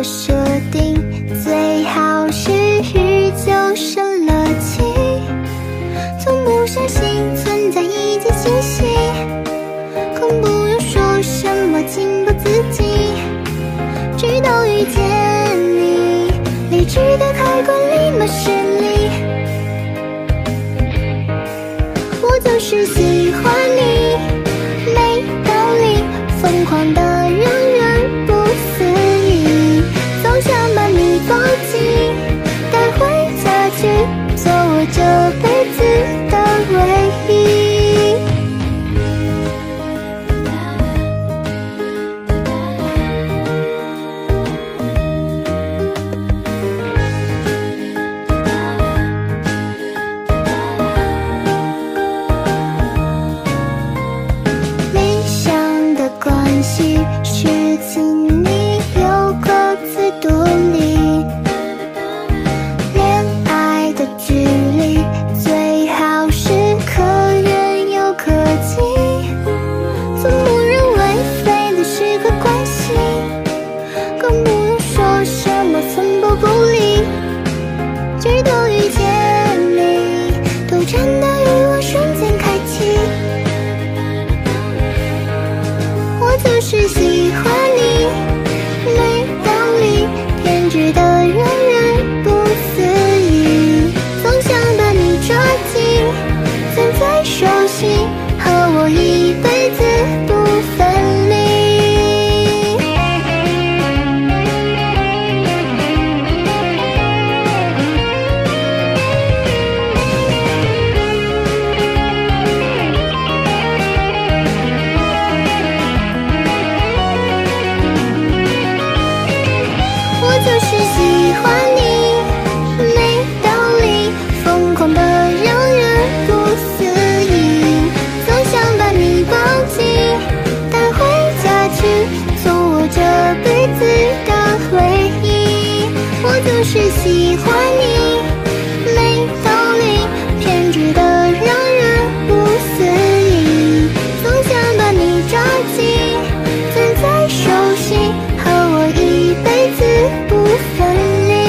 设定，最好是日久生了情。从不相信存在一见倾心，更不用说什么情不自禁。直到遇见你，理智的开关立马失灵。我就是喜欢你，没道理，疯狂的让人不思议。总想把你抱紧，带回家去，做我这辈子的唯一。理想的关系是请你又各自独立，恋爱的距离最好是可远又可近。从不认为非得是个关系，更不用说什么寸步不离。直到遇见你，斗争的欲望瞬间开启。我就是喜欢你，没道理，偏执的让人不思议。总想把你抓紧，攥在手心，和我一辈子不分离。我就是喜欢你，没道理，疯狂的让人不思议。总想把你抱紧，带回家去，做我这辈子的唯一。我就是喜欢你，没道理，偏执的让人不思议。总想把你抓紧，攥在手心，和我一辈子不分离。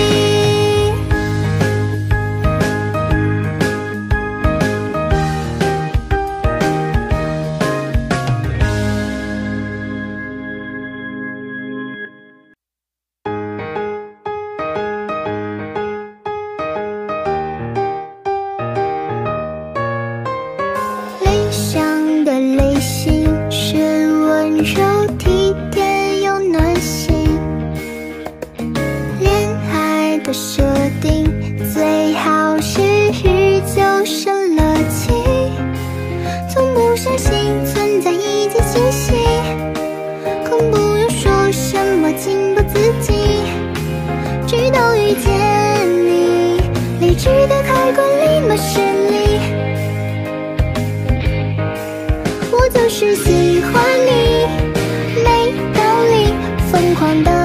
理想的类型是温柔体贴又暖心，恋爱的设定最好是日久生了情。从不相信存在一见倾心，更不用说什么情不自禁。直到遇见你，理智的开关立马失灵。我就是喜欢你，没道理，疯狂的